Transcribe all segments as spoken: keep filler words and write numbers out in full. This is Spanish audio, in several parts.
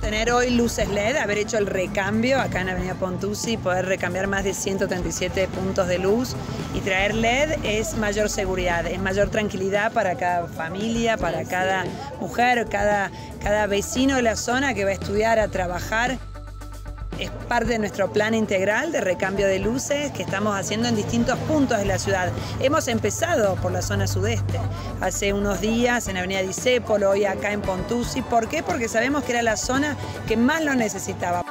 Tener hoy luces L E D, haber hecho el recambio acá en Avenida Pontuzzi, poder recambiar más de ciento treinta y siete puntos de luz y traer L E D es mayor seguridad, es mayor tranquilidad para cada familia, para cada mujer, cada, cada vecino de la zona que va a estudiar, a trabajar. Es parte de nuestro plan integral de recambio de luces que estamos haciendo en distintos puntos de la ciudad. Hemos empezado por la zona sudeste, hace unos días en Avenida Discépolo, hoy acá en Pontuzzi. ¿Por qué? Porque sabemos que era la zona que más lo necesitaba.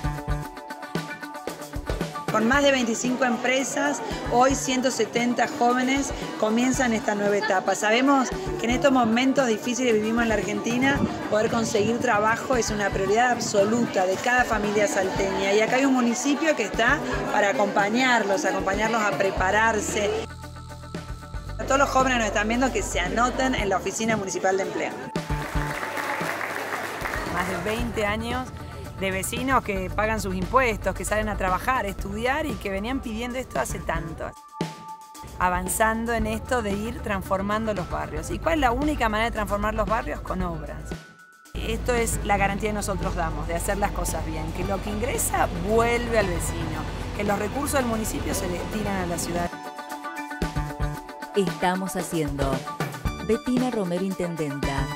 Con más de veinticinco empresas, hoy ciento setenta jóvenes comienzan esta nueva etapa. Sabemos que en estos momentos difíciles que vivimos en la Argentina, poder conseguir trabajo es una prioridad absoluta de cada familia salteña. Y acá hay un municipio que está para acompañarlos, acompañarlos a prepararse. A todos los jóvenes que nos están viendo que se anoten en la Oficina Municipal de Empleo. Más de veinte años de vecinos que pagan sus impuestos, que salen a trabajar, estudiar y que venían pidiendo esto hace tanto. Avanzando en esto de ir transformando los barrios. ¿Y cuál es la única manera de transformar los barrios? Con obras. Esto es la garantía que nosotros damos, de hacer las cosas bien, que lo que ingresa vuelve al vecino, que los recursos del municipio se destinan a la ciudad. Estamos haciendo Bettina Romero, Intendenta.